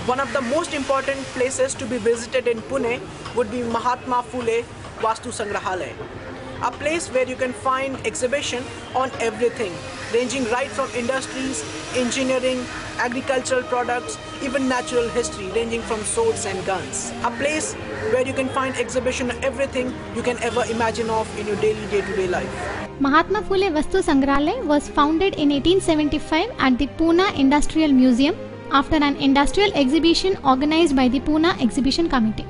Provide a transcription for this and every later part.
One of the most important places to be visited in Pune would be Mahatma Phule Vastu Sangrahalaya, a place where you can find exhibition on everything, ranging right from industries, engineering, agricultural products, even natural history, ranging from swords and guns. A place where you can find exhibition on everything you can ever imagine of in your daily day-to-day life. Mahatma Phule Vastu Sangrahalaya was founded in 1875 at the Pune Industrial Museum after an industrial exhibition organized by the Pune Exhibition Committee.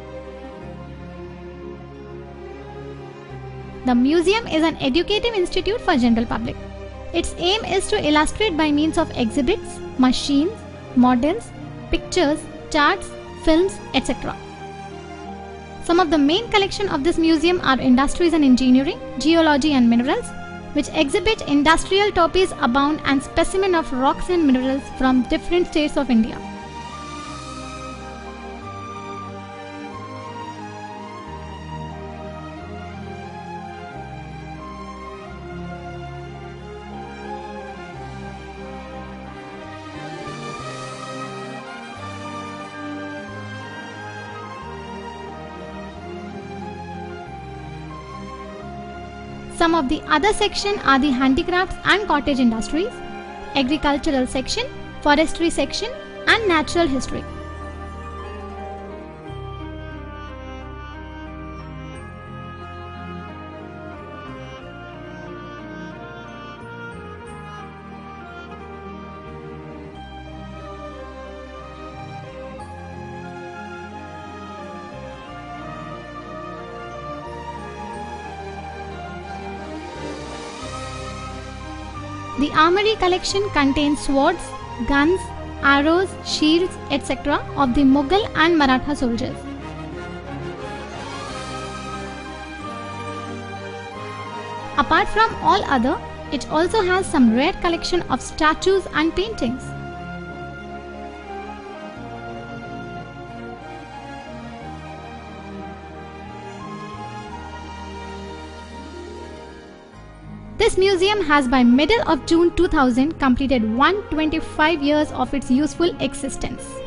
The museum is an educative institute for general public. Its aim is to illustrate by means of exhibits, machines, models, pictures, charts, films, etc. Some of the main collection of this museum are industries and engineering, geology and minerals, which exhibit industrial topics abound and specimen of rocks and minerals from different states of India. Some of the other section are the handicrafts and cottage industries, agricultural section, forestry section and natural history. The armoury collection contains swords, guns, arrows, shields, etc. of the Mughal and Maratha soldiers. Apart from all other, it also has some rare collection of statues and paintings. This museum has by middle of June 2000 completed 125 years of its useful existence.